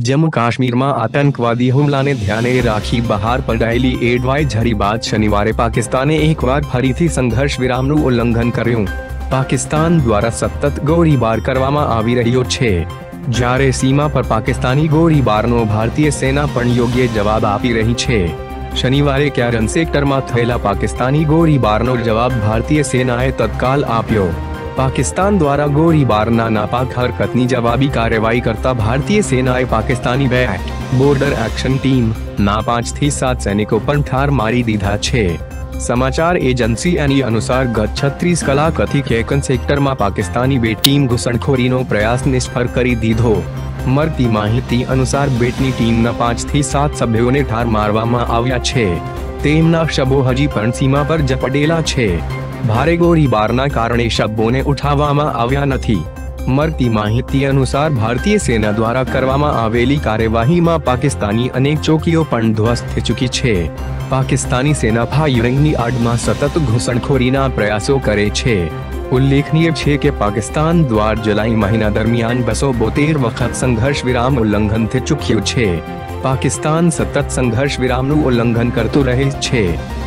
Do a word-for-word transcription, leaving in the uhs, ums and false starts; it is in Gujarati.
જમ્મુ કાશ્મીરમાં આતંકવાદી હુમલાને ધ્યાને રાખી બહાર પડાયેલી એડવાઇઝરી બાદ શનિવારે પાકિસ્તાને એકવાર ફરીથી સંઘર્ષ વિરામનું ઉલ્લંઘન કર્યું. પાકિસ્તાન દ્વારા સતત ગોળીબાર કરવામાં આવી રહ્યો છે, જ્યારે સીમા પર પાકિસ્તાની ગોળીબારનો ભારતીય સેના પણ યોગ્ય જવાબ આપી રહી છે. શનિવારે ક્યારન સેક્ટરમાં થયેલા પાકિસ્તાની ગોળીબારનો જવાબ ભારતીય સેનાએ તત્કાલ આપ્યો. પાકિસ્તાન દ્વારા ગોળીબારના નાપાક હરકતની જવાબી કાર્યવાહી કરતા ભારતીય સેનાએ પાકિસ્તાની બે બોર્ડર એક્શન ટીમ ના પાંચ થી સાત સૈનિકો પણ ઠાર મારી દીધા છે. સમાચાર એજન્સી એની અનુસાર ગત છત્રીસ કલાકથી કેકન સેક્ટરમાં પાકિસ્તાની બે ટીમ ઘૂસણખોરીનો પ્રયાસ નિષ્ફળ કરી દીધો. મળતી માહિતી અનુસાર બેટની ટીમના પાંચ થી સાત સભ્યોને ઠાર મારવામાં આવ્યા છે. તેમના શબો હજી પણ સીમા પર જ પડેલા છે. ભારે ગોળીબારના કારણે શબોને ઉઠાવવામાં આવ્યા નથી. મળતી માહિતી અનુસાર ભારતીય સેના દ્વારા કરવામાં આવેલી કાર્યવાહીમાં પાકિસ્તાની અનેક ચોકીઓ પણ ધ્વસ્ત થઈ ચૂકી છે. પાકિસ્તાની સેના ફાયરિંગની આડમાં સતત ઘૂસણખોરીના પ્રયાસો કરે છે. ઉલ્લેખનીય છે કે પાકિસ્તાન દ્વારા જુલાઈ મહિના દરમિયાન બસો બોતેર વખત સંઘર્ષ વિરામ ઉલ્લંઘન થઈ ચૂક્યું છે. પાકિસ્તાન સતત સંઘર્ષ વિરામનું ઉલ્લંઘન કરતું રહે છે.